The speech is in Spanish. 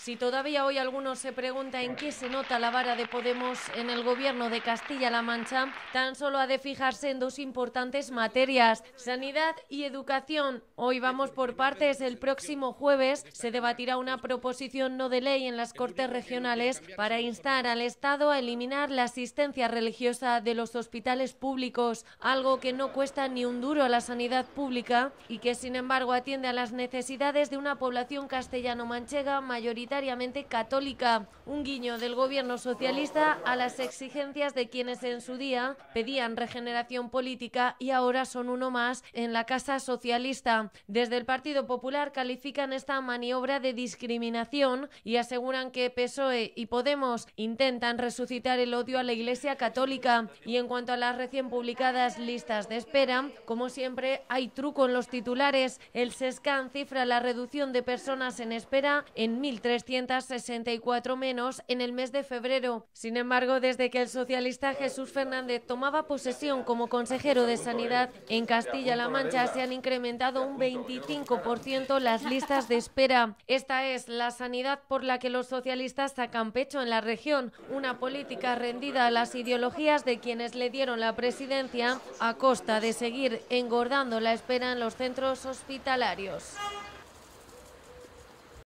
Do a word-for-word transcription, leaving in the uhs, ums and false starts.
Si todavía hoy algunos se preguntan en qué se nota la vara de Podemos en el gobierno de Castilla-La Mancha, tan solo ha de fijarse en dos importantes materias: sanidad y educación. Hoy vamos por partes. El próximo jueves se debatirá una proposición no de ley en las Cortes Regionales para instar al Estado a eliminar la asistencia religiosa de los hospitales públicos, algo que no cuesta ni un duro a la sanidad pública y que sin embargo atiende a las necesidades de una población castellano-manchega mayoritariamente católica. Un guiño del gobierno socialista a las exigencias de quienes en su día pedían regeneración política y ahora son uno más en la casa socialista. Desde el Partido Popular califican esta maniobra de discriminación y aseguran que P S O E y Podemos intentan resucitar el odio a la Iglesia católica. Y en cuanto a las recién publicadas listas de espera, como siempre hay truco en los titulares. El SESCAN cifra la reducción de personas en espera en mil trescientas sesenta y cuatro menos en el mes de febrero. Sin embargo, desde que el socialista Jesús Fernández tomaba posesión como consejero de Sanidad en Castilla-La Mancha, se han incrementado un veinticinco por ciento las listas de espera. Esta es la sanidad por la que los socialistas sacan pecho en la región, una política rendida a las ideologías de quienes le dieron la presidencia a costa de seguir engordando la espera en los centros hospitalarios.